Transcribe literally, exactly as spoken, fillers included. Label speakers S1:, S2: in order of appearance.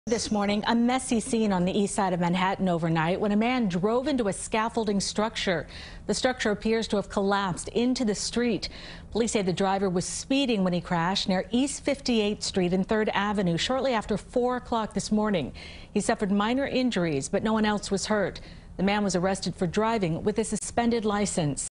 S1: This morning, a messy scene on the east side of Manhattan overnight when a man drove into a scaffolding structure. The structure appears to have collapsed into the street. Police say the driver was speeding when he crashed near East fifty-eighth Street and third Avenue shortly after four o'clock this morning. He suffered minor injuries, but no one else was hurt. The man was arrested for driving with a suspended license.